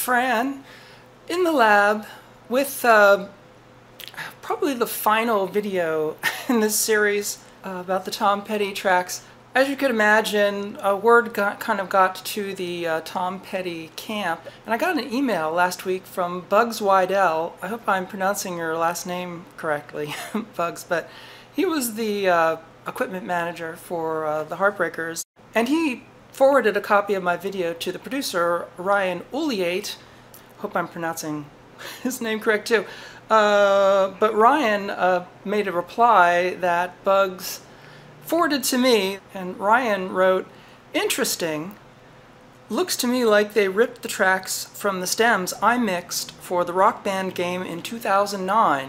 Fran in the lab with probably the final video in this series about the Tom Petty tracks. As you could imagine, word kind of got to the Tom Petty camp, and I got an email last week from Bugs Wydell. I hope I'm pronouncing your last name correctly, Bugs, but he was the equipment manager for the Heartbreakers, and he forwarded a copy of my video to the producer, Ryan Uliate. Hope I'm pronouncing his name correct too. But Ryan made a reply that Bugs forwarded to me, and Ryan wrote, "Interesting. Looks to me like they ripped the tracks from the stems I mixed for the Rock Band game in 2009.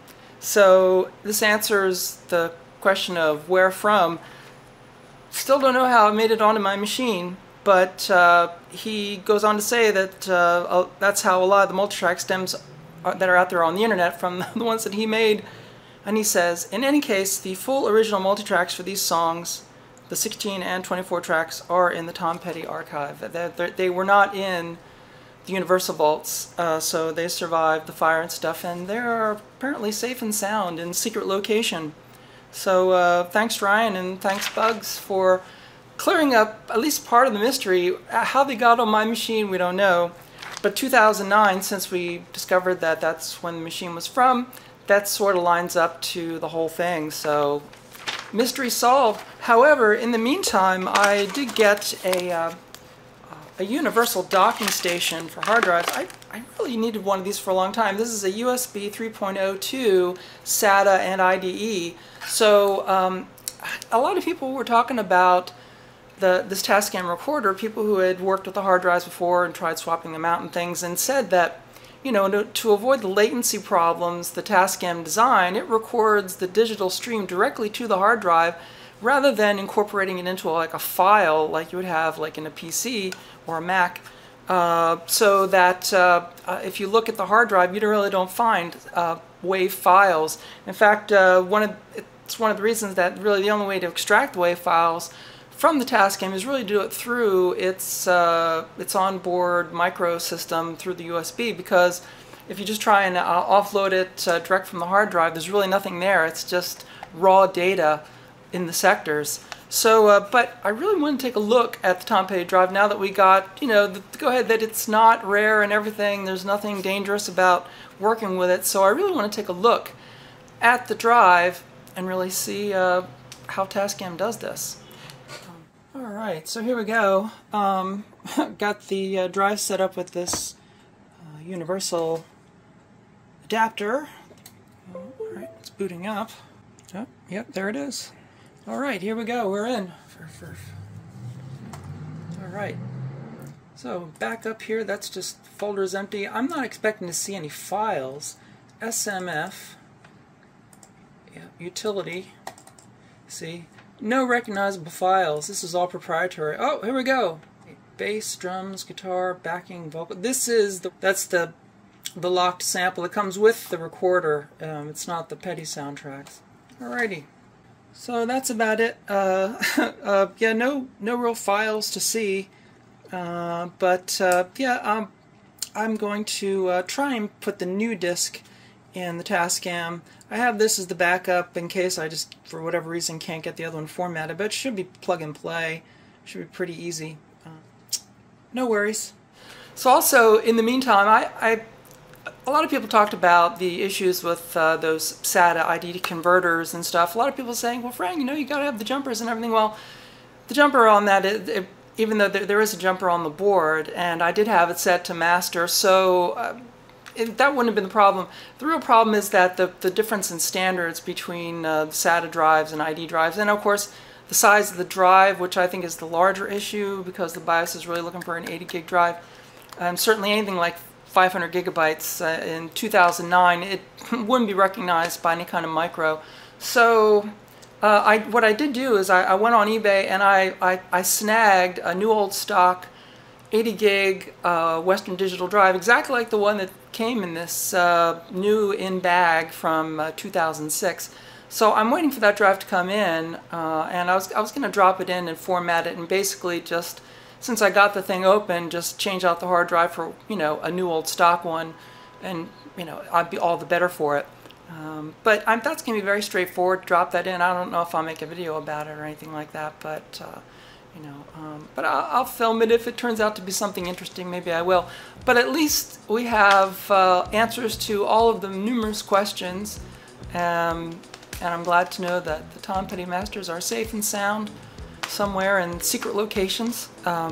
So this answers the question of where from. Still don't know how it made it onto my machine, but he goes on to say that that's how a lot of the multitrack stems that are out there on the internet from the ones that he made. And he says, in any case, the full original multitracks for these songs, the 16 and 24 tracks, are in the Tom Petty archive. They were not in the Universal vaults, so they survived the fire and stuff, and they're apparently safe and sound in secret location. So thanks Ryan, and thanks Bugs for clearing up at least part of the mystery. How they got on my machine, we don't know. But 2009, since we discovered that that's when the machine was from, that sort of lines up to the whole thing. So mystery solved. However, in the meantime, I did get a universal docking station for hard drives. I really needed one of these for a long time. This is a USB 3.02 SATA and IDE. So a lot of people were talking about this Tascam recorder, people who had worked with the hard drives before and tried swapping them out and things, and said that, you know, to avoid the latency problems, the Tascam design, it records the digital stream directly to the hard drive rather than incorporating it into like a file like you would have like in a PC or a Mac, so that if you look at the hard drive, you really don't find WAV files. In fact, it's one of the reasons that really the only way to extract the WAV files from the Tascam is really to do it through its onboard micro system through the USB, because if you just try and offload it direct from the hard drive, there's really nothing there. It's just raw data in the sectors. So, but I really want to take a look at the Tom Petty drive now that we got, you know, the go-ahead that it's not rare and everything. There's nothing dangerous about working with it. So I really want to take a look at the drive and really see how Tascam does this. Alright, so here we go. Got the drive set up with this universal adapter. Alright, it's booting up. Oh, yep, there it is. Alright, here we go, we're in. Alright, so back up here, that's just folders empty. I'm not expecting to see any files. SMF, yeah, utility, see? No recognizable files. This is all proprietary. Oh, here we go. Bass, drums, guitar, backing vocal. This is that's the locked sample. It comes with the recorder. It's not the Petty soundtracks. Alrighty. So that's about it. Yeah, no real files to see. But yeah, I'm going to try and put the new disc in the Tascam. I have this as the backup in case I just, for whatever reason, can't get the other one formatted, but it should be plug and play. Should be pretty easy. No worries. So also, in the meantime, a lot of people talked about the issues with those SATA IDE converters and stuff. A lot of people saying, well, Frank, you know, you gotta have the jumpers and everything. Well, the jumper on that, even though there is a jumper on the board, and I did have it set to master, so that wouldn't have been the problem. The real problem is that the difference in standards between the SATA drives and ID drives, and of course the size of the drive, which I think is the larger issue because the BIOS is really looking for an 80 gig drive. Certainly anything like 500 gigabytes in 2009, it wouldn't be recognized by any kind of micro. So what I did do is I went on eBay and I snagged a new old stock 80 gig Western Digital drive, exactly like the one that came in this new in bag from 2006. So I'm waiting for that drive to come in, and I was going to drop it in and format it and basically just since I got the thing open, just change out the hard drive for, you know, a new old stock one, and, you know, I'd be all the better for it. But that's going to be very straightforward. Drop that in. I don't know if I'll make a video about it or anything like that, but you know, but I'll film it if it turns out to be something interesting. Maybe I will. But at least we have answers to all of the numerous questions, and I'm glad to know that the Tom Petty Masters are safe and sound somewhere in secret locations.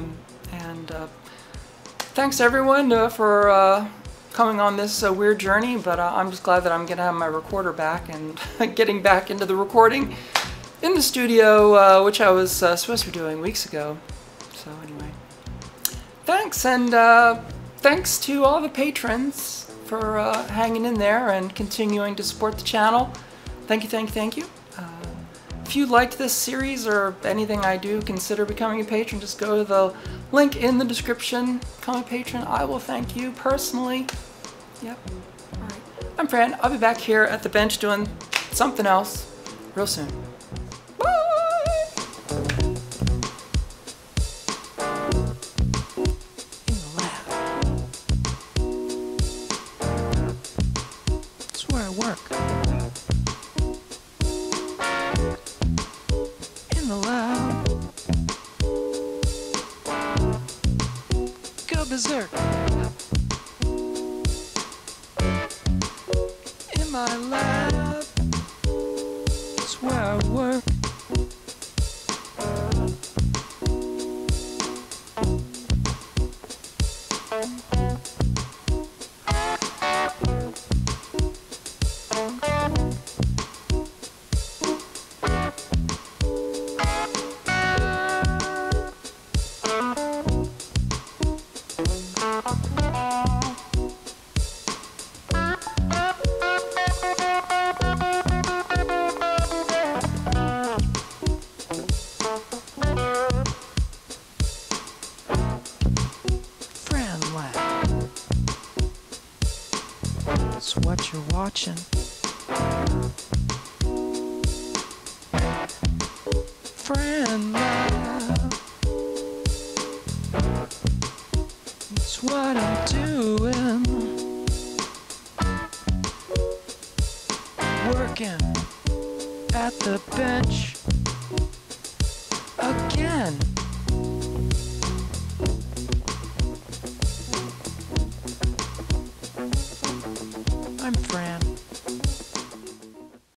Thanks everyone for coming on this weird journey, but I'm just glad that I'm going to have my recorder back and getting back into the recording in the studio, which I was supposed to be doing weeks ago. So anyway, thanks, and thanks to all the patrons for hanging in there and continuing to support the channel. Thank you, thank you, thank you. If you liked this series or anything I do, consider becoming a patron. Just go to the link in the description. Become a patron. I will thank you personally. Yep. All right. I'm Fran. I'll be back here at the bench doing something else real soon. Berserk. In my lab, it's where I work. That's what you're watching. Friend Lab. That's what I'm doing. Working at the bench again.